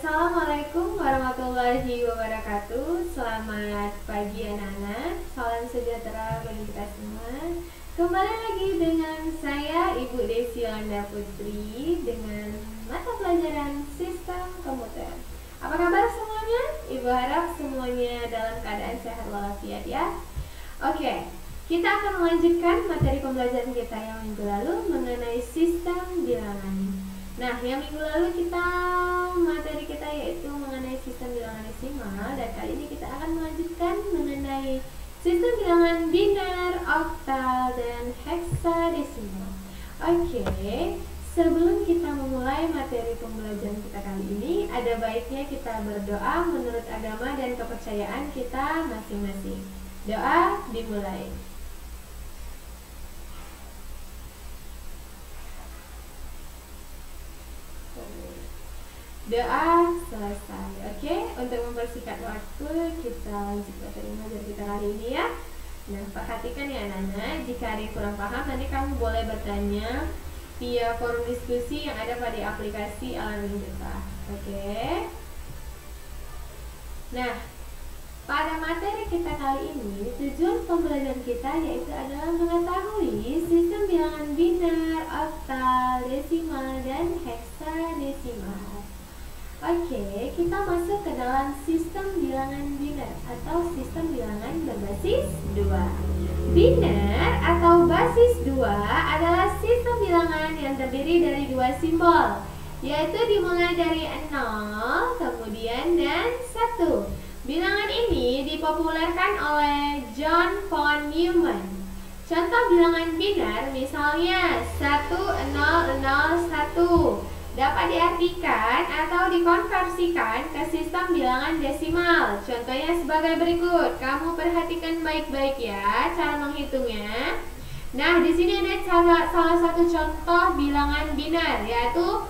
Assalamualaikum warahmatullahi wabarakatuh. Selamat pagi anak-anak. Salam sejahtera bagi kita semua. Kembali lagi dengan saya Ibu Desi Yolanda Putri dengan mata pelajaran Sistem Komputer. Apa kabar semuanya? Ibu harap semuanya dalam keadaan sehat walafiat ya. Oke, kita akan melanjutkan materi pembelajaran kita yang minggu lalu mengenai sistem bilangan. Nah, yang minggu lalu materi kita yaitu mengenai sistem bilangan desimal, dan kali ini kita akan melanjutkan mengenai sistem bilangan biner, oktal, dan heksadesimal. Oke, sebelum kita memulai materi pembelajaran kita kali ini, ada baiknya kita berdoa menurut agama dan kepercayaan kita masing-masing. Doa dimulai. Doa selesai. Oke, untuk mempersingkat waktu kita lanjut materi pembelajaran kita kali ini ya. Nah, perhatikan ya anak-anak, jika ada yang kurang paham nanti kamu boleh bertanya via forum diskusi yang ada pada aplikasi Alam Jepang. Oke. Nah, pada materi kita kali ini tujuan pembelajaran kita yaitu adalah mengetahui sistem bilangan biner, oktal, desimal, dan heksadesimal. Oke, kita masuk ke dalam sistem bilangan biner atau sistem bilangan berbasis 2. Biner atau basis 2 adalah sistem bilangan yang terdiri dari dua simbol, yaitu dimulai dari 0, kemudian dan 1. Bilangan ini dipopulerkan oleh John von Neumann. Contoh bilangan biner misalnya 1001 dapat diartikan atau dikonversikan ke sistem bilangan desimal. Contohnya sebagai berikut. Kamu perhatikan baik-baik ya cara menghitungnya. Nah, di sini ada salah satu contoh bilangan biner yaitu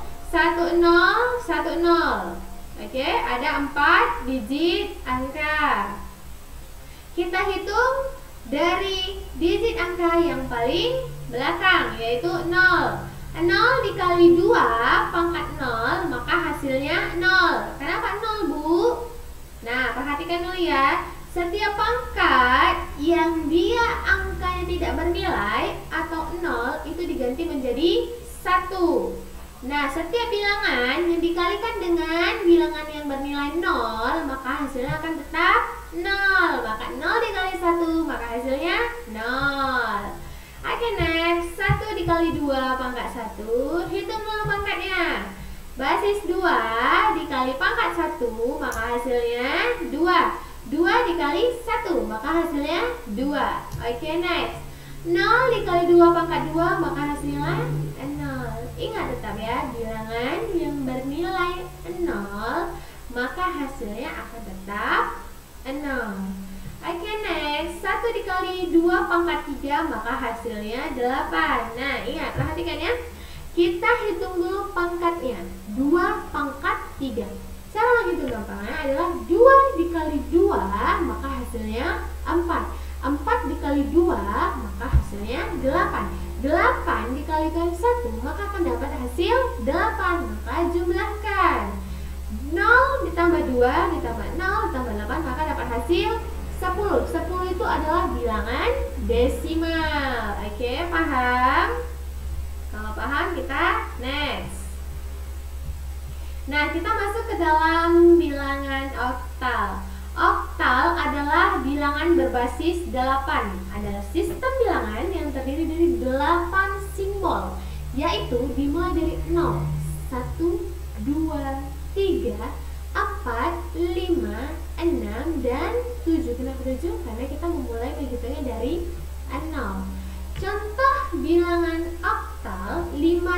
1010. Oke, ada 4 digit angka. Kita hitung dari digit angka yang paling belakang yaitu 0. 0 dikali 2 pangkat 0, maka hasilnya 0. Kenapa 0, Bu? Nah, perhatikan dulu ya. Setiap pangkat yang dia angkanya tidak bernilai atau 0 itu diganti menjadi 1. Nah, setiap bilangan yang dikalikan dengan bilangan yang bernilai 0, maka hasilnya akan tetap 0. Maka 0 dikali 1, maka hasilnya 0. Oke, next. 1 dikali 2 pangkat 1. Hitung dulu pangkatnya. Basis 2 dikali pangkat 1, maka hasilnya 2. 2 dikali 1, maka hasilnya 2. Oke, next. 0 dikali 2 pangkat 2, maka hasilnya 0. Ingat tetap ya, bilangan yang bernilai 0, maka hasilnya akan tetap 0. Oke, next. 1 dikali 2 pangkat 3, maka hasilnya 8. Nah, ingat, perhatikan ya. Kita hitung dulu pangkatnya. 2 pangkat 3. Cara menghitung gampangnya adalah 2 dikali 2, maka hasilnya 4. 4 dikali 2, maka hasilnya 8. 8 dikalikan 1, maka akan dapat hasil 8. Maka jumlahkan. 0 ditambah 2 ditambah 0 ditambah 8, maka dapat hasil 10. 10 itu adalah bilangan desimal. Oke, paham? Kalau paham kita next. Nah, kita masuk ke dalam bilangan oktal. Oktal adalah bilangan berbasis 8. Adalah sistem bilangan yang terdiri dari 8 simbol, yaitu dimulai dari 0, 1, 2, 3, 4, 5, 6, dan 7. Kenapa 7? Karena kita memulai menghitungnya dari 0. Contoh bilangan oktal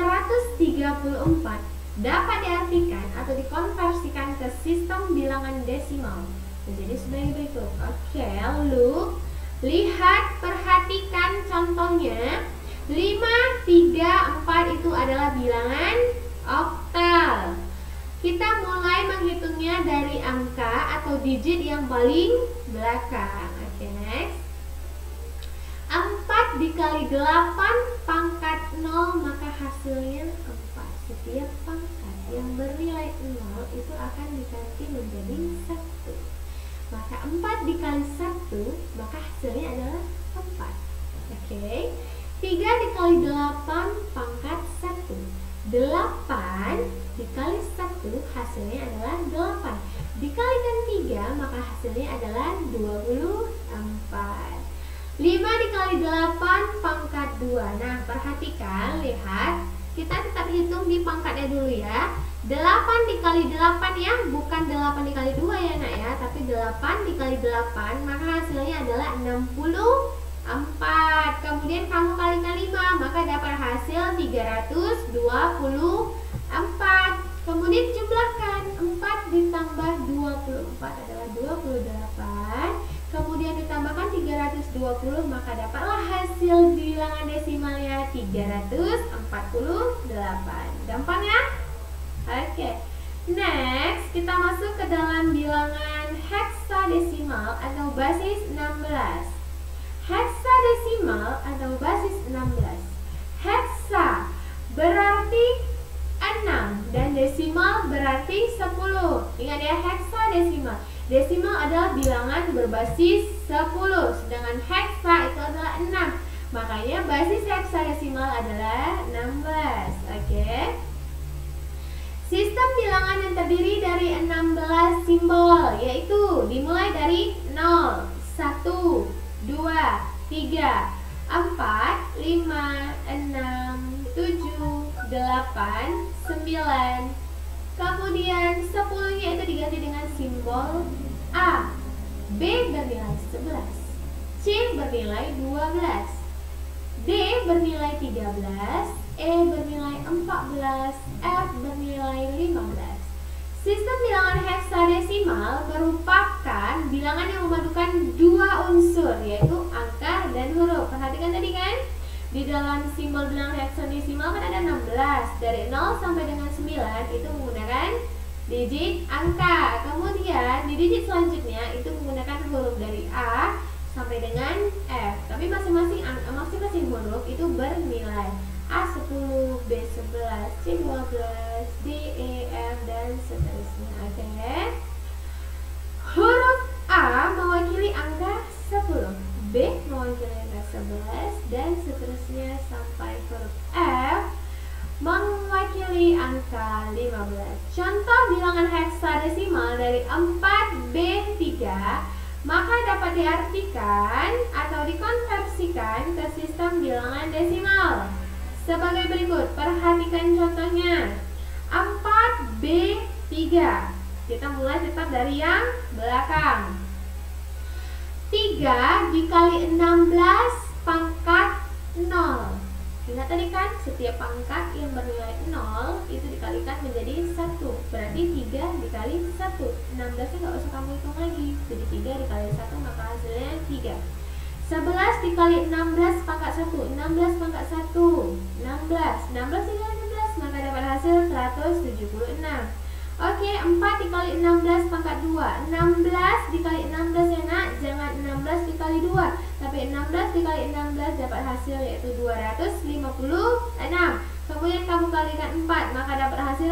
534 dapat diartikan atau dikonversikan ke sistem bilangan desimal menjadi sebagai berikut. Oke, lalu lihat, perhatikan contohnya. 5, 3, 4 itu adalah bilangan oktal. Kita mulai menghitungnya dari angka atau digit yang paling belakang. Oke, next. 4 dikali 8 pangkat 0, maka hasilnya 4. Setiap pangkat. yang bernilai 0 itu akan diganti menjadi 1. Maka 4 dikali 1, maka hasilnya adalah 4. Oke. 3 dikali 8 pangkat 1. 8 dikali 1 hasilnya adalah 8. Dikalikan 3 maka hasilnya adalah 24. 5 dikali 8 pangkat 2. Nah, perhatikan, lihat. Kita tetap hitung di pangkatnya dulu ya. 8 dikali 8 ya, bukan 8 dikali 2 ya nak ya, tapi 8 dikali 8, maka hasilnya adalah 64. Kemudian kamu kalikan 5, maka dapat hasil 324. Kemudian jumlahkan 4 ditambah 24 adalah 28. Kemudian ditambahkan 320, maka dapatlah hasil bilangan desimalnya 348. Gampang ya? Oke. Next, kita masuk ke dalam bilangan heksadesimal atau basis 16. Heksadesimal atau basis 16. Heksa berarti 6 dan desimal berarti 10. Ingat ya, heksadesimal. Desimal adalah bilangan berbasis 10, sedangkan heksa itu adalah 6. Makanya basis heksadesimal adalah 16. Oke. Sistem bilangan yang terdiri dari 16 simbol, yaitu dimulai dari 0, 1, 2, 3, 4, 5, 6, 7, 8, 9. Kemudian 10-nya itu diganti dengan simbol A. B bernilai 11, C bernilai 12, D bernilai 13, E bernilai 14, F bernilai 15. Sistem bilangan heksadesimal merupakan bilangan yang memadukan dua unsur, yaitu angka dan huruf. Perhatikan tadi kan, di dalam simbol bilangan heksadesimal kan ada 16. Dari 0 sampai dengan 9 itu menggunakan digit angka. Kemudian di digit selanjutnya itu menggunakan huruf dari A sampai dengan F. Tapi masing-masing huruf itu bernilai A10, B11, C12, D, E, F, dan seterusnya. Oke. Huruf A mewakili angka 10, B mewakili angka 11, dan seterusnya sampai huruf F mewakili angka 15. Contoh bilangan heksadesimal dari 4B3 maka dapat diartikan atau dikonversikan ke sistem bilangan desimal sebagai berikut. Perhatikan contohnya. 4B3. Kita mulai tetap dari yang belakang. 3 dikali 16 pangkat 0. Ingat tadi kan, setiap pangkat yang bernilai 0 itu dikalikan menjadi 1. Berarti 3 dikali 1. 16-nya nggak usah kamu hitung lagi. Jadi 3 dikali 1 maka hasilnya 3. 11 dikali 16 pangkat 1. 16 pangkat 1. 16 dikali 16 maka dapat hasil 176. Oke, 4 dikali 16 pangkat 2. 16 dikali 16 ya nak, jangan 16 dikali 2, tapi 16 dikali 16 dapat hasil yaitu 256. Kemudian kamu kalikan 4 maka dapat hasil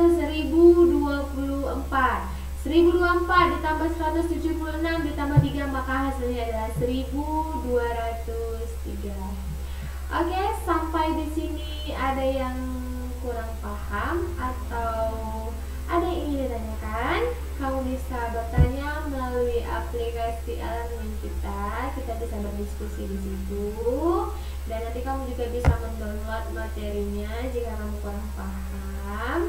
1024. 1024 ditambah 176 ditambah 3 maka hasilnya adalah 1203. Oke, sampai di sini ada yang kurang paham atau ada yang ingin ditanyakan? Kamu bisa bertanya melalui aplikasi elemen kita. Kita bisa berdiskusi di situ. Dan nanti kamu juga bisa mendownload materinya jika kamu kurang paham.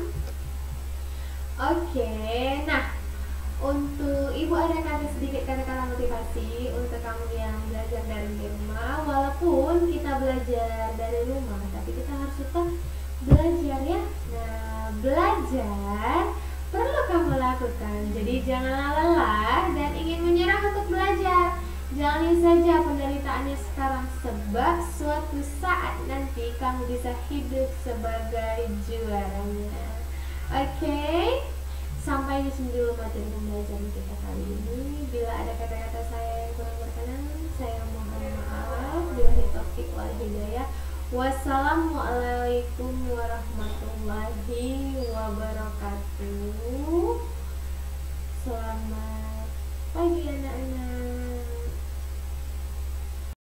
Oke, nah untuk ibu ada sedikit kata-kata motivasi untuk kamu yang belajar dari rumah. Walaupun kita belajar dari rumah, tapi kita harus tetap belajar ya. Nah, belajar perlu kamu lakukan. Jadi jangan lelah dan ingin menyerah untuk belajar. Jalani saja penderitaannya sekarang, sebab suatu saat nanti kamu bisa hidup sebagai juaranya. Oke, sampai di sini dulu materi pembelajaran kita kali ini. Bila ada kata-kata saya yang kurang berkenan, saya mohon maaf. Billahi taufiq wal hidayah. Wassalamualaikum warahmatullahi wabarakatuh. warahmatullahi wabarakatuh. Selamat pagi anak-anak.